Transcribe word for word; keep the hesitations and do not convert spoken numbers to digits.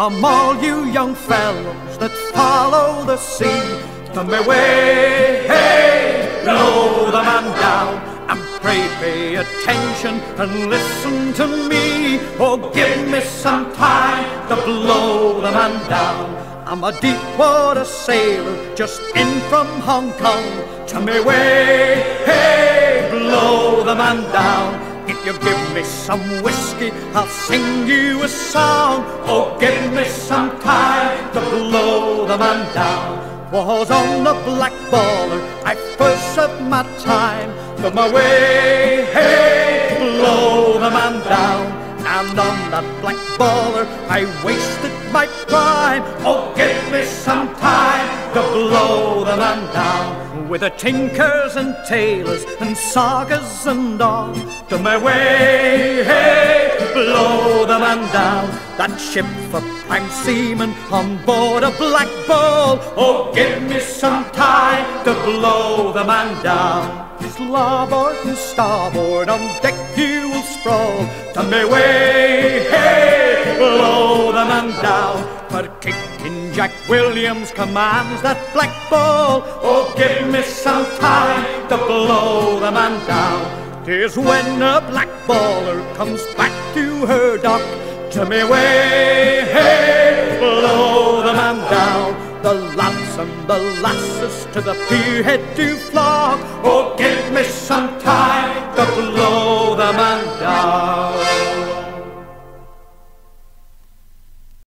Come all you young fellows that follow the sea, come my way, hey, blow the man down. And pray pay attention and listen to me. Oh, give me some time to blow the man down. I'm a deep water sailor just in from Hong Kong. To me way, hey, blow the man down. If you give me some whiskey, I'll sing you a song. Oh, give me some time to blow the man down. Was on the black baller I first served my time. To my way, hey, blow the man down. And on that black baller I wasted my prime. Oh, give me some time to blow the man down. With the tinkers and tailors and sagas and all, to my way, hey, blow the man down. That ship for prime seamen on board a black ball. Oh, give me some time to blow the man down. His larboard and starboard on deck you will sprawl. To my way, hey, blow the man down. For Captain Jack Williams commands that black ball. Oh, give me some time to blow the man down. 'Tis when a black baller comes back to her dock. To me way, hey, blow the man down. The lads and the lasses to the pier head do flock. Oh, give me some time to blow the man down.